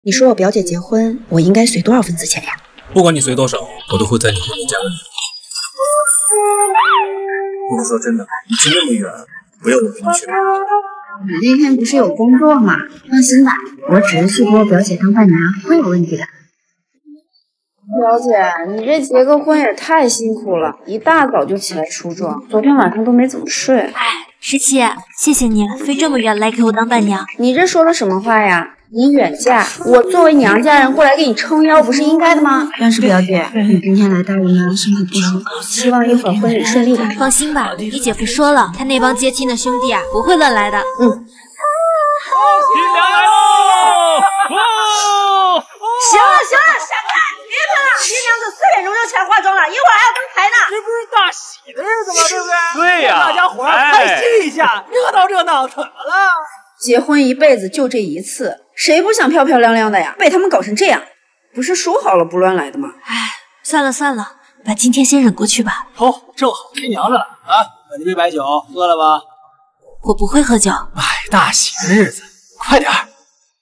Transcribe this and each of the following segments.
你说我表姐结婚，我应该随多少份子钱呀？ 不管你随多少，我都会在你婚礼加个礼。我说真的，你去那么远，不要我陪你去。 你那天不是有工作吗？放心吧，我只是去给我表姐当伴娘，不会有问题的。 表姐，你这结个婚也太辛苦了，一大早就起来梳妆，昨天晚上都没怎么睡。 哎，十七，谢谢你飞这么远来给我当伴娘。 你这说了什么话呀？你远嫁，我作为娘家人过来给你撑腰，不是应该的吗？ 但是表姐，你今天来大人家身体不舒， 希望一会儿婚礼顺利吧。 放心吧，你姐夫说了，他那帮接亲的兄弟啊，不会乱来的。 新娘来喽！ 行了，闪开，别看了，新娘子4点钟就起来化妆了，一会儿还要登台呢。 这不是大喜的日子吗？对不对？对呀，大家伙开心一下，热闹，怎么了？ 结婚一辈子就这一次，谁不想漂漂亮亮的呀？被他们搞成这样，不是说好了不乱来的吗？ 哎，算了，把今天先忍过去吧。 哦，正好新娘子了啊！买这杯白酒喝了吧？ 我不会喝酒。 哎，大喜的日子，快点儿，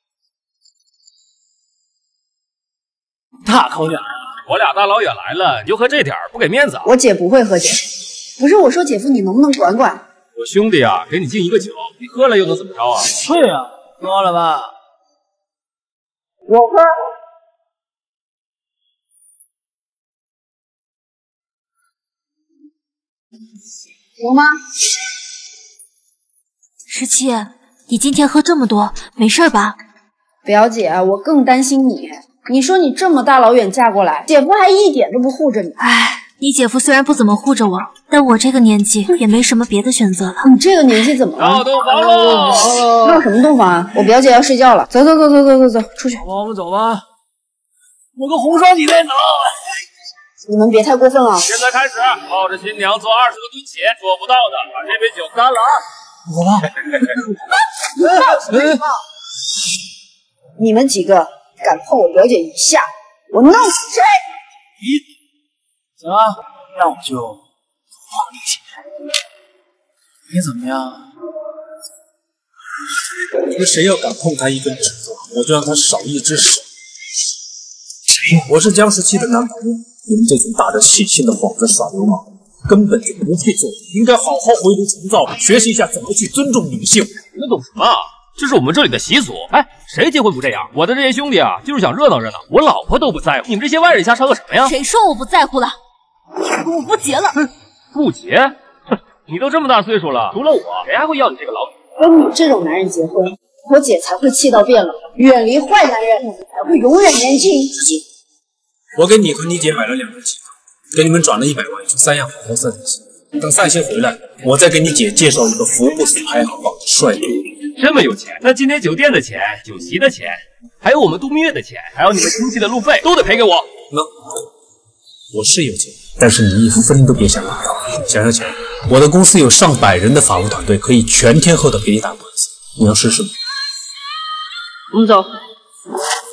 大口点儿。 我俩大老远来了，你就喝这点儿，不给面子啊？ 我姐不会喝酒。不是我说姐夫，你能不能管管？ 我兄弟啊，给你敬一个酒，你喝了又能怎么着啊？ 对呀，喝了吧。 我喝。行吗？ 十七，你今天喝这么多，没事吧？ 表姐，我更担心你。你说你这么大老远嫁过来，姐夫还一点都不护着你。 哎，你姐夫虽然不怎么护着我，但我这个年纪也没什么别的选择了。 你这个年纪怎么了？ 闹洞房喽！ 闹什么洞房啊？我表姐要睡觉了，走，出去。 我们走吧。我跟红双你带走。 你们别太过分了。 现在开始，抱着新娘做20个蹲起，做不到的把这杯酒干了啊！ 走吧。 你们几个敢碰我表姐一下，我弄死谁！ 行啊，那我就放你起来。你怎么样？ 你们谁要敢碰他一根指头，我就让他少一只手。谁？我是江17的男朋友。你们这群打着喜庆的幌子耍流氓，根本就不配做人，应该好好回炉重造，学习一下怎么去尊重女性。 你们懂什么？这是我们这里的习俗。哎，谁结婚不这样？我的这些兄弟啊，就是想热闹热闹，我老婆都不在乎，你们这些外人瞎吵个什么呀？ 谁说我不在乎了？我不结了。 不结？哼，你都这么大岁数了，除了我，谁还会要你这个老女人？ 跟你这种男人结婚，我姐才会气到变了，远离坏男人，才会永远年轻。 我给你和你姐买了2个机票，给你们转了100万去三亚好好散散心。等散心回来，我再给你姐介绍一个福布斯排行榜的帅哥。 这么有钱，那今天酒店的钱、酒席的钱，还有我们度蜜月的钱，还有你们亲戚的路费，都得赔给我。 我是有钱，但是你一分都别想拿到。想想，我的公司有上百人的法务团队，可以全天候的给你打官司。你要试试吗？ 我们走。